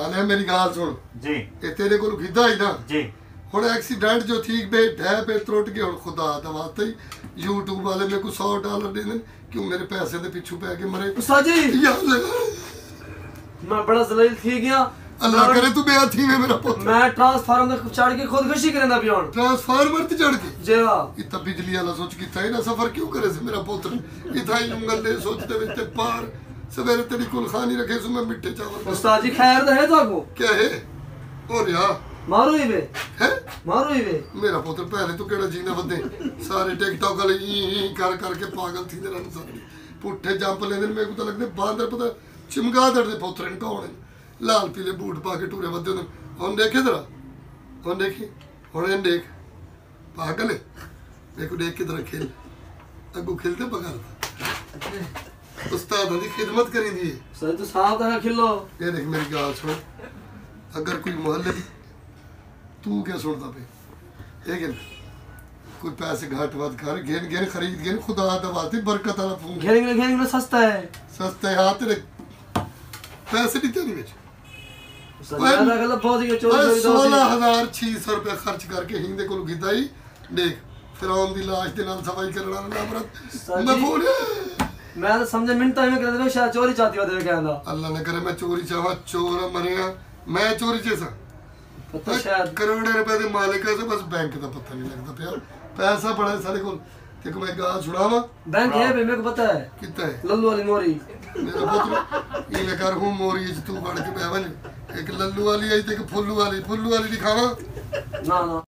नाले मेरी गाल सुन जी ये तेरे को खिदा ही ना जी हुण एक्सीडेंट जो थी बे ढह पे त्रुट के हुण खुदा दा वास्ते ही यूट्यूब वाले मेरे को $100 दे देन क्यों मेरे पैसे दे पिछू पै के मरे उस्ताद जी या अल्लाह, मैं बड़ा जलील थी गया अल्लाह करे तू बेआ थी में मेरा पुत्र मैं ट्रांसफार्मर में चढ़ के खुदकुशी करना पिया हूं ट्रांसफार्मर ते चढ़ के जी हां इतना बिजली वाला सोच के था ना सफर क्यों करे से मेरा पुत्र इथा ही उंगल दे सोचते विच ते पार सवेरे तेरी कुलखानी रखे सु मैं मिठे चावल उस्ताद जी खैर तो है तो आपको क्या है और या मारो ही वे है मारो ही वे मेरा पुत्र पहले तो केड़ा जीना बदे सारे टिकटॉक वाले ई कर करके पागल थी दे रहन सारे पुठे जंप लेंदे मेरे को तो लगदे बांदर पता चिमगादड़ दे पुत्र ने कौन लाल पीले बूट पा के टूरे बदे हुन देखे जरा हुन देखी हुन इन देख पागल है देखो देख के जरा खेल अगू खेलते पकड़ता उस्ताद दी खिदमत करी दी सर तो साफ तरह खिलो ये देख मेरी गाल सुन अगर कोई मोहल्ले तू क्या सुनता पे लेकिन कोई पैसे घाट वाद कर घेन घेन खरीद घेन खुदा दवाती बरकत वाला फोन घेरेंगे सस्ता है सस्ते हाथ तेरे पैसे नहीं तेरी में ज्यादा गलत पहुंच गए चोरी 16,600 रुपया खर्च करके हिंदे को गिदाई देख फिरौन दी लाश दे नाल सफाई करना नफरत मैं बोल मैं तो समझे मिनटा में कर दे शायद चोरी चाहती होते कहंदा अल्लाह ने करे मैं चोरी चाहा चोर मरेगा मैं चोरी चेसा पता शायद करोड़ों रुपए दे मालिक है बस बैंक दा पता नहीं लगदा पिया पैसा बड़ा है सारे को ते को मैं गाल छुड़ावा बैंक है मेरे को पता है कितना है लल्लू वाली मोरी मेरा पुत्र ये कर हूं मोरी तू बढ़ के बैवन एक लल्लू वाली आई ते एक फुल्लू वाली दिखावा ना ना